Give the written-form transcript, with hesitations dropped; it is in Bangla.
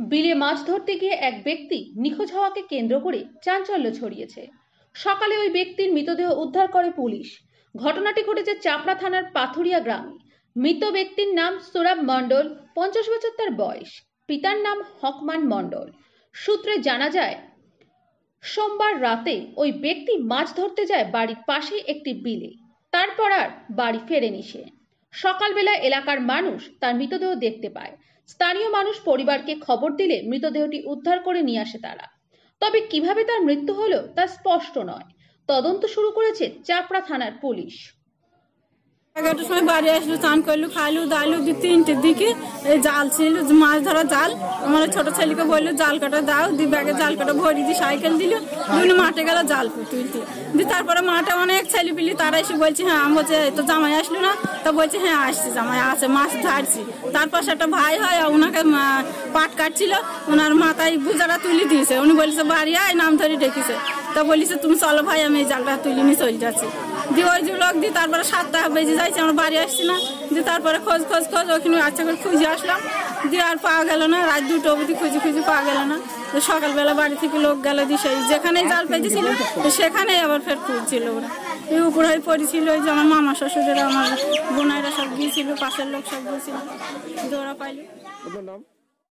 বিলে মাছ ধরতে গিয়ে এক ব্যক্তি নিখোঁজ হওয়াকে কেন্দ্র করে চাঞ্চল্য ছড়িয়েছে। সকালে ওই ব্যক্তির মৃতদেহ উদ্ধার করে পুলিশ। ঘটনাটি ঘটেছে চাপড়া থানার পাথুরিয়া গ্রামে। মৃত ব্যক্তির নাম সোরাব মণ্ডল, 50 বছর তার বয়স। পিতার নাম হকমান মণ্ডল। সূত্রে জানা যায়, সোমবার রাতে ওই ব্যক্তি মাছ ধরতে যায় বাড়ির পাশে একটি বিলে। তারপর আর বাড়ি ফেরেনি সে। সকালবেলা এলাকার মানুষ তার মৃতদেহ দেখতে পায়। স্থানীয় মানুষ পরিবারকে খবর দিলে মৃতদেহটি উদ্ধার করে নিয়ে আসে তারা। তবে কিভাবে তার মৃত্যু হলো তা স্পষ্ট নয়। তদন্ত শুরু করেছে চাপড়া থানার পুলিশ। 11টার সময় বাড়ি আসলো, স্নান করলু, খাইলু দাইলু, 3টের দিকে এই জাল ছিল, মাছ ধরা জাল। আমার ছোট ছেলেকে বললো জাল কাটা দাও, ব্যাগে জাল কাটা ভরি দিয়ে সাইকেল দিল, দুই মাঠে গেল জাল তুলতে। দিয়ে তারপরে মাঠে অনেক ছেলে পিলি, তারা এসে বলছে হ্যাঁ, আমি বলছে তো জামাই আসলো না? তা বলছে হ্যাঁ আসছে, জামাই আছে, মাছ ধরছি। তারপর একটা ভাই হয়, ওনাকে পাট কাটছিল, ওনার মাথায় বুজারা তুলে দিয়েছে। উনি বলছে বাড়ি আয়, নাম ধরে ডেকেছে। তা বলিছে তুমি চলো ভাই, আমি এই জালটা তুলে নিয়ে চলে যাচ্ছি। দিয়ে ওই যে লোক দিয়ে তারপরে 7টা বেজে যাইছে, আমরা বাড়ি আসছি না। দিয়ে তারপরে খোঁজ ওখানে আচ্ছা করে খুঁজে আসলাম। দিয়ে আর পাওয়া গেল না, রাত 2টো অবধি খুঁজে পাওয়া গেল না। তো সকালবেলা বাড়ি থেকে লোক গেল, দিয়ে সেই যেখানে জাল পেয়েছিল সেখানেই আবার ফের খুঁজছিল ওরা। এই উপর হয়ে পড়েছিল, ওই যে আমার মামা শ্বশুরেরা, আমার বোনাইরা সব গিয়েছিল, পাশের লোক সব গিয়েছিল, দিয়ে ওরা পাইল।